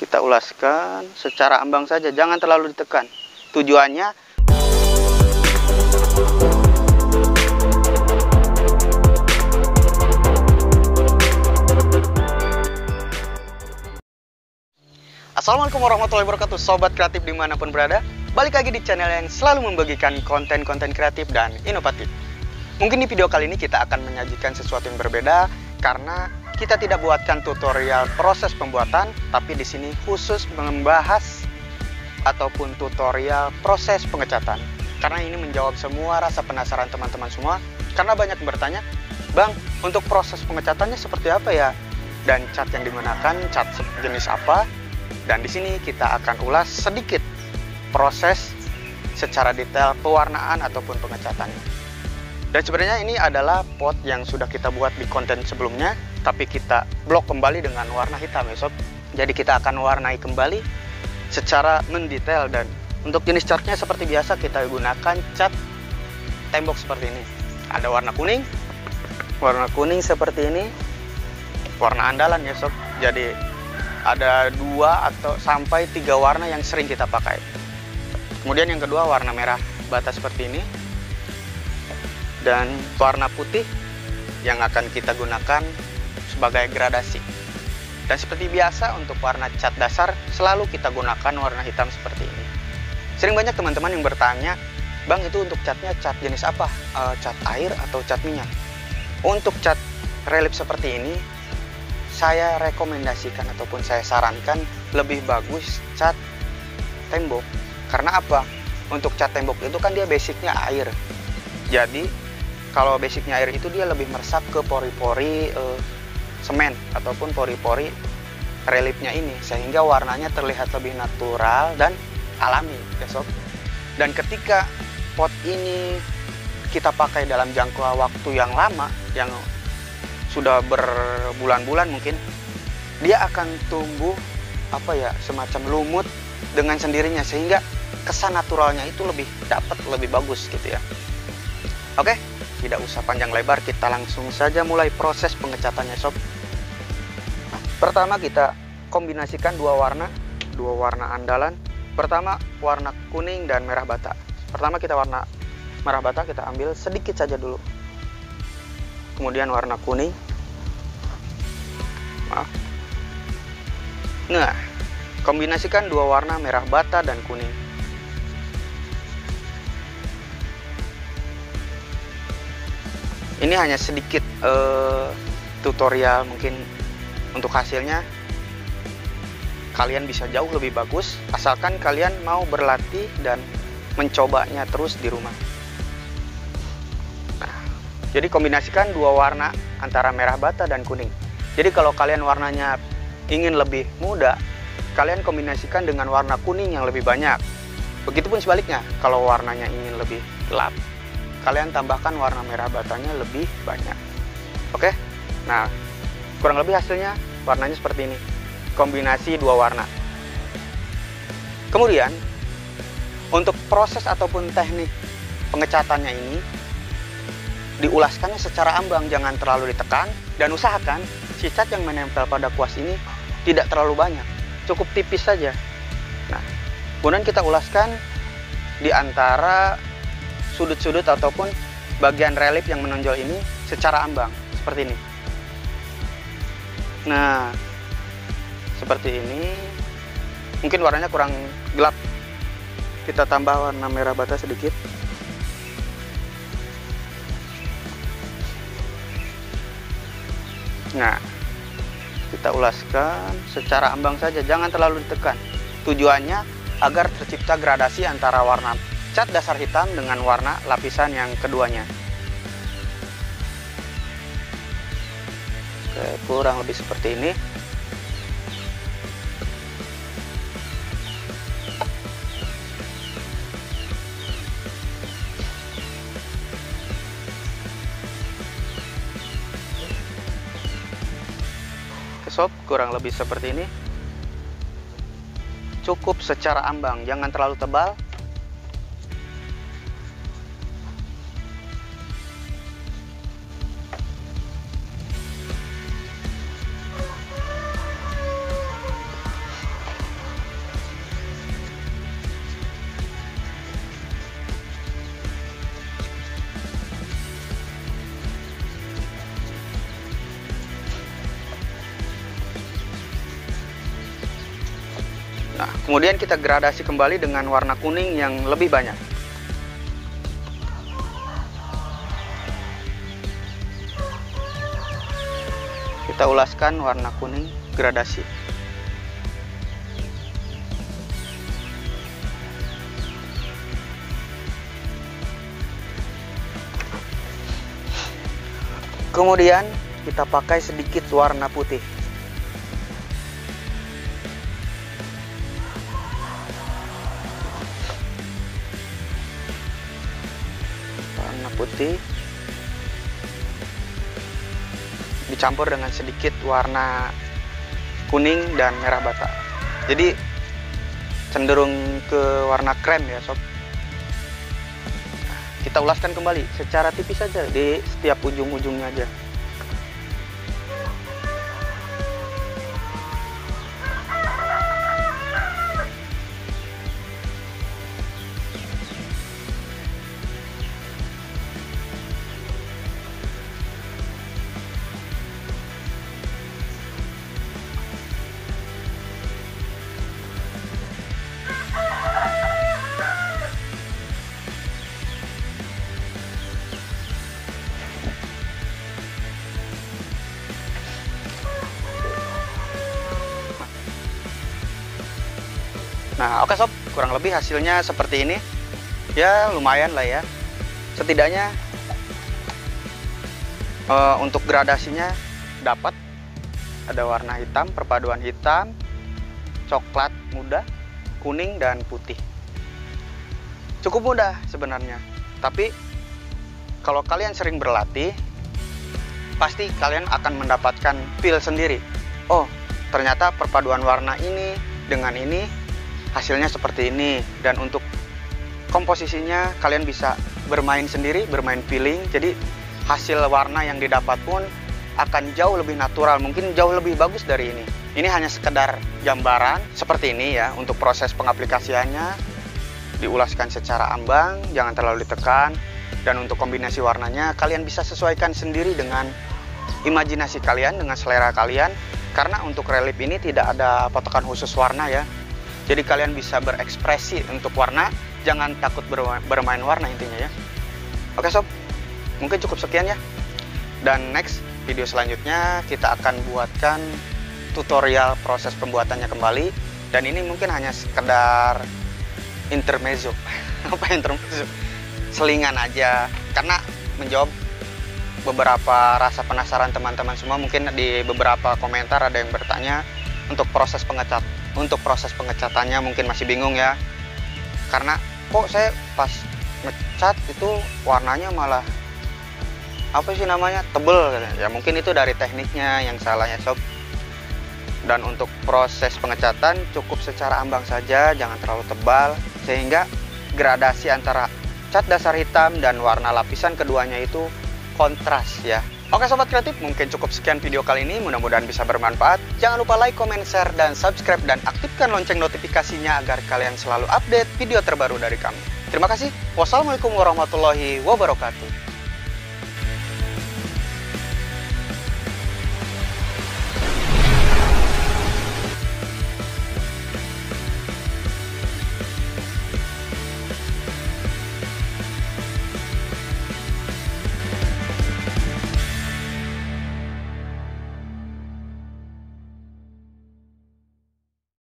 Kita ulaskan secara ambang saja, jangan terlalu ditekan. Tujuannya Assalamualaikum warahmatullahi wabarakatuh, sobat kreatif dimanapun berada. Balik lagi di channel yang selalu membagikan konten-konten kreatif dan inovatif. Mungkin di video kali ini kita akan menyajikan sesuatu yang berbeda, karena kita tidak buatkan tutorial proses pembuatan, tapi di sini khusus membahas ataupun tutorial proses pengecatan. Karena ini menjawab semua rasa penasaran teman-teman semua, karena banyak yang bertanya, Bang, untuk proses pengecatannya seperti apa ya? Dan cat yang digunakan, cat jenis apa? Dan di sini kita akan ulas sedikit proses secara detail pewarnaan ataupun pengecatannya. Dan sebenarnya ini adalah pot yang sudah kita buat di konten sebelumnya, tapi kita blok kembali dengan warna hitam ya sob. Jadi kita akan warnai kembali secara mendetail, dan untuk jenis catnya seperti biasa kita gunakan cat tembok seperti ini. Ada warna kuning seperti ini, warna andalan ya sob. Jadi ada 2 atau sampai 3 warna yang sering kita pakai. Kemudian yang kedua warna merah bata seperti ini, dan warna putih yang akan kita gunakan sebagai gradasi. Dan seperti biasa untuk warna cat dasar selalu kita gunakan warna hitam seperti ini. Sering banyak teman-teman yang bertanya, Bang, itu untuk catnya cat jenis apa? Cat air atau cat minyak? Untuk cat relief seperti ini, saya rekomendasikan ataupun saya sarankan lebih bagus cat tembok. Karena apa? Untuk cat tembok itu kan dia basicnya air. Jadi kalau basicnya air itu dia lebih meresap ke pori-pori semen ataupun pori-pori reliefnya ini, sehingga warnanya terlihat lebih natural dan alami ya sob. Dan ketika pot ini kita pakai dalam jangka waktu yang lama, yang sudah berbulan-bulan mungkin, dia akan tumbuh semacam lumut dengan sendirinya, sehingga kesan naturalnya itu lebih dapat, lebih bagus gitu ya. Oke, tidak usah panjang lebar, kita langsung saja mulai proses pengecatannya sob. Nah, pertama kita kombinasikan dua warna andalan. Pertama warna kuning dan merah bata. Pertama kita warna merah bata kita ambil sedikit saja dulu. Kemudian warna kuning. Nah, kombinasikan dua warna merah bata dan kuning. Ini hanya sedikit tutorial, mungkin untuk hasilnya kalian bisa jauh lebih bagus asalkan kalian mau berlatih dan mencobanya terus di rumah. Nah, jadi kombinasikan dua warna antara merah bata dan kuning. Jadi kalau kalian warnanya ingin lebih muda, kalian kombinasikan dengan warna kuning yang lebih banyak. Begitupun sebaliknya, kalau warnanya ingin lebih gelap, kalian tambahkan warna merah batanya lebih banyak. Oke, nah kurang lebih hasilnya warnanya seperti ini, kombinasi dua warna. Kemudian untuk proses ataupun teknik pengecatannya ini diulaskannya secara ambang, jangan terlalu ditekan, dan usahakan si cat yang menempel pada kuas ini tidak terlalu banyak, cukup tipis saja. Nah, kemudian kita ulaskan di antara sudut-sudut ataupun bagian relief yang menonjol ini secara ambang seperti ini. Nah, seperti ini. Mungkin warnanya kurang gelap, kita tambah warna merah bata sedikit. Nah, kita ulaskan secara ambang saja, jangan terlalu ditekan. Tujuannya agar tercipta gradasi antara warna cat dasar hitam dengan warna lapisan yang keduanya. Oke, kurang lebih seperti ini. Oke sob, kurang lebih seperti ini. Cukup secara ambang, jangan terlalu tebal. Nah, kemudian kita gradasi kembali dengan warna kuning yang lebih banyak. Kita ulaskan warna kuning gradasi. Kemudian kita pakai sedikit warna putih. Warna putih dicampur dengan sedikit warna kuning dan merah bata. Jadi cenderung ke warna krem ya sob. Kita ulaskan kembali secara tipis saja di setiap ujung-ujungnya aja. Nah, oke sob, kurang lebih hasilnya seperti ini. Ya, lumayan lah ya. Setidaknya untuk gradasinya dapat. Ada warna hitam, perpaduan hitam, coklat muda, kuning, dan putih. Cukup mudah sebenarnya. Tapi kalau kalian sering berlatih, pasti kalian akan mendapatkan feel sendiri. Oh, ternyata perpaduan warna ini dengan ini hasilnya seperti ini. Dan untuk komposisinya kalian bisa bermain sendiri, bermain feeling. Jadi hasil warna yang didapat pun akan jauh lebih natural, mungkin jauh lebih bagus dari ini. Ini hanya sekedar gambaran seperti ini ya. Untuk proses pengaplikasiannya diulaskan secara ambang, jangan terlalu ditekan. Dan untuk kombinasi warnanya kalian bisa sesuaikan sendiri dengan imajinasi kalian, dengan selera kalian. Karena untuk relief ini tidak ada patokan khusus warna ya. Jadi kalian bisa berekspresi untuk warna, jangan takut bermain warna intinya ya. Oke sob, mungkin cukup sekian ya. Dan next video selanjutnya kita akan buatkan tutorial proses pembuatannya kembali. Dan ini mungkin hanya sekedar intermezzo. Apa intermezzo? Selingan aja. Karena menjawab beberapa rasa penasaran teman-teman semua. Mungkin di beberapa komentar ada yang bertanya untuk proses pengecatannya mungkin masih bingung ya. Karena kok saya pas ngecat itu warnanya malah apa sih namanya, tebel. Ya mungkin itu dari tekniknya yang salah ya sob. Dan untuk proses pengecatan cukup secara ambang saja, jangan terlalu tebal, sehingga gradasi antara cat dasar hitam dan warna lapisan keduanya itu kontras ya. Oke sobat kreatif, mungkin cukup sekian video kali ini, mudah-mudahan bisa bermanfaat. Jangan lupa like, comment, share, dan subscribe, dan aktifkan lonceng notifikasinya agar kalian selalu update video terbaru dari kami. Terima kasih. Wassalamualaikum warahmatullahi wabarakatuh.